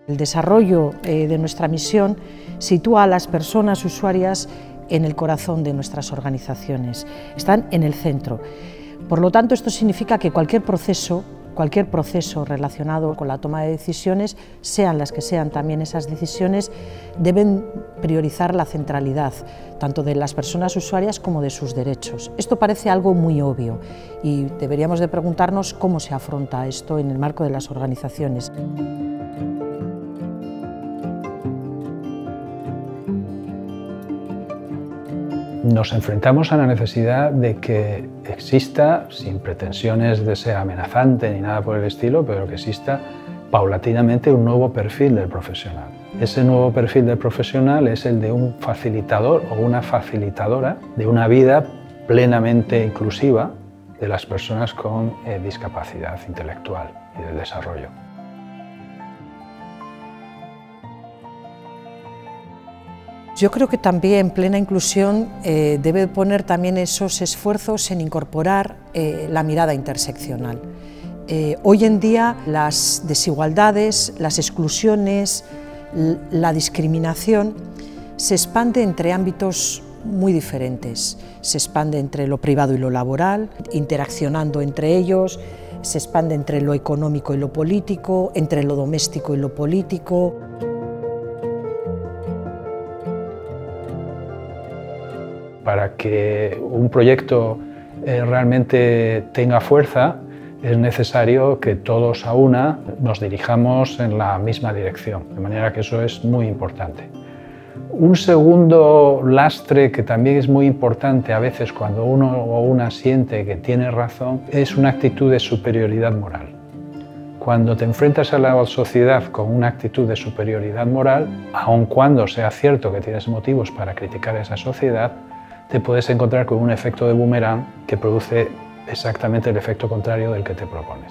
El desarrollo de nuestra misión sitúa a las personas usuarias en el corazón de nuestras organizaciones, están en el centro. Por lo tanto, esto significa que cualquier proceso relacionado con la toma de decisiones, sean las que sean también esas decisiones, deben priorizar la centralidad, tanto de las personas usuarias como de sus derechos. Esto parece algo muy obvio y deberíamos de preguntarnos cómo se afronta esto en el marco de las organizaciones. Nos enfrentamos a la necesidad de que exista, sin pretensiones de ser amenazante ni nada por el estilo, pero que exista paulatinamente un nuevo perfil del profesional. Ese nuevo perfil del profesional es el de un facilitador o una facilitadora de una vida plenamente inclusiva de las personas con discapacidad intelectual y del desarrollo. Yo creo que también plena inclusión debe poner también esos esfuerzos en incorporar la mirada interseccional. Hoy en día las desigualdades, las exclusiones, la discriminación se expande entre ámbitos muy diferentes. Se expande entre lo privado y lo laboral, interaccionando entre ellos, se expande entre lo económico y lo político, entre lo doméstico y lo político. Para que un proyecto realmente tenga fuerza, es necesario que todos a una nos dirijamos en la misma dirección, de manera que eso es muy importante. Un segundo lastre que también es muy importante a veces cuando uno o una siente que tiene razón es una actitud de superioridad moral. Cuando te enfrentas a la sociedad con una actitud de superioridad moral, aun cuando sea cierto que tienes motivos para criticar a esa sociedad, te puedes encontrar con un efecto de boomerang que produce exactamente el efecto contrario del que te propones.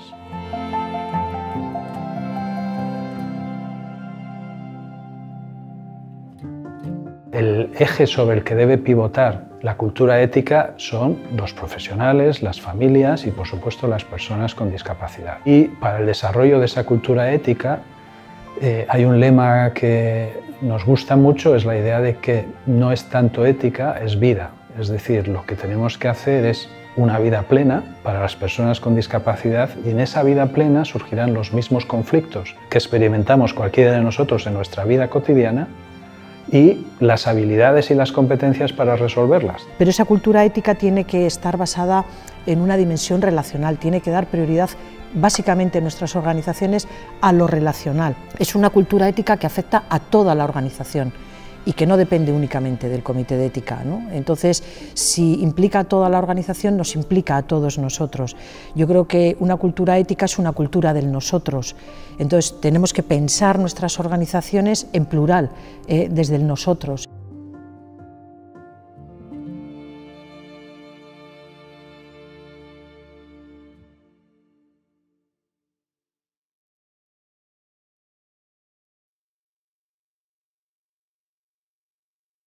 El eje sobre el que debe pivotar la cultura ética son los profesionales, las familias y, por supuesto, las personas con discapacidad. Y para el desarrollo de esa cultura ética hay un lema que nos gusta mucho, es la idea de que no es tanto ética, es vida. Es decir, lo que tenemos que hacer es una vida plena para las personas con discapacidad y en esa vida plena surgirán los mismos conflictos que experimentamos cualquiera de nosotros en nuestra vida cotidiana y las habilidades y las competencias para resolverlas. Pero esa cultura ética tiene que estar basada en una dimensión relacional, tiene que dar prioridad básicamente en nuestras organizaciones a lo relacional. Es una cultura ética que afecta a toda la organización y que no depende únicamente del comité de ética, ¿no? Entonces, si implica a toda la organización, nos implica a todos nosotros. Yo creo que una cultura ética es una cultura del nosotros. Entonces, tenemos que pensar nuestras organizaciones en plural, desde el nosotros.